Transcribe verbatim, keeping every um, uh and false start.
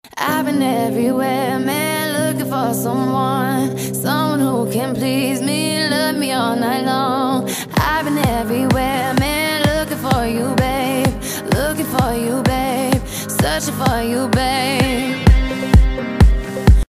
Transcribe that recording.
I've been everywhere, man, looking for someone, someone who can please me, love me all night long. I've been everywhere, man, looking for you, babe, looking for you, babe, searching for you, babe.